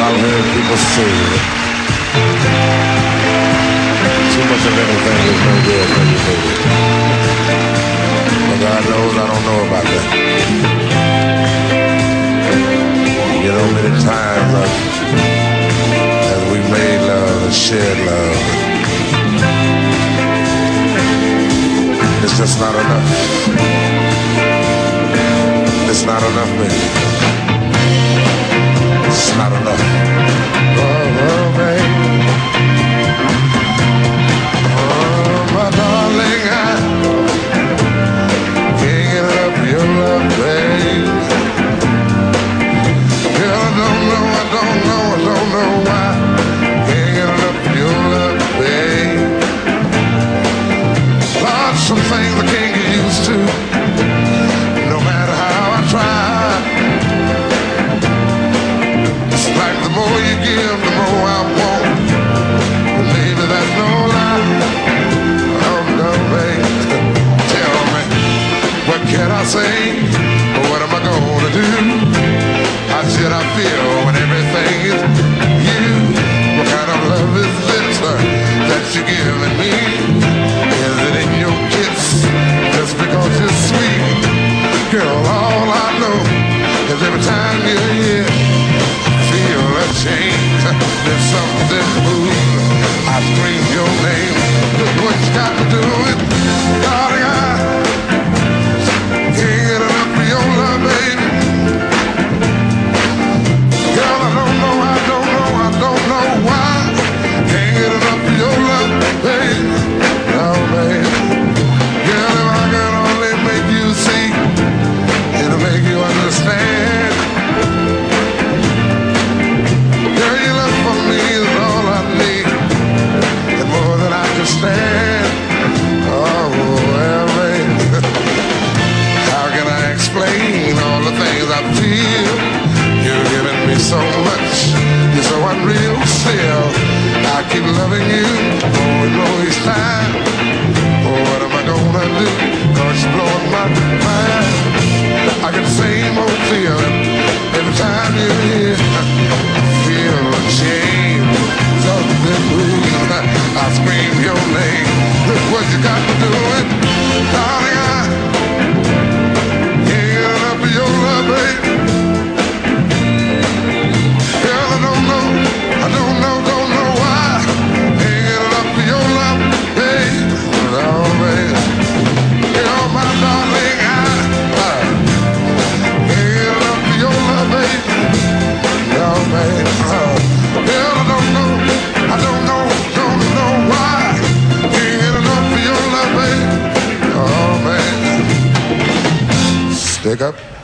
I've heard people say too much of anything is no good when you need it. But God knows I don't know about that. You know, many times as we made love and shared love, it's just not enough. It's not enough, baby. It's not enough. Oh, baby. Oh, my darling, I can't get enough of your love, baby. Girl, I don't know why. Can't get enough of your love, baby. Lord, some things I can't get used to, no matter how I try. It's like the more you give, the more I want. And baby, that's no lie. Oh no, baby. Tell me, what can I say? What am I gonna do? How should I feel when everything is you? What kind of love is this that you're giving me? Is it in your kiss just because you're sweet? Girl, all I know is every time you're here, I feel a change. There's something moves. I scream your name. Look what you got me doing. Darling, I can't get enough of your love, baby. Girl, I don't know why. Can't get enough of your love, baby. No, baby. Girl, if I could only make you see, it'll make you understand. Girl, your love for me is all I need, and more than I can stand. Oh, well, baby, how can I explain all the things I feel? You're giving me so much, you're so unreal still. I keep loving you more and more each time. Oh, what am I gonna do? 'Cause you're blowing my mind. I get the same old feeling every time you're here. I feel a change, something moves. I scream your name. Look what you got me doing, darling. I can't get enough of your love, baby. Girl, I don't know why. Can't get enough of your love, baby. Oh, baby. You're my darling. I can't get enough of your love, baby. Oh, baby. Girl, I don't know why. Can't get enough of your love, baby. Oh, man. Stick up.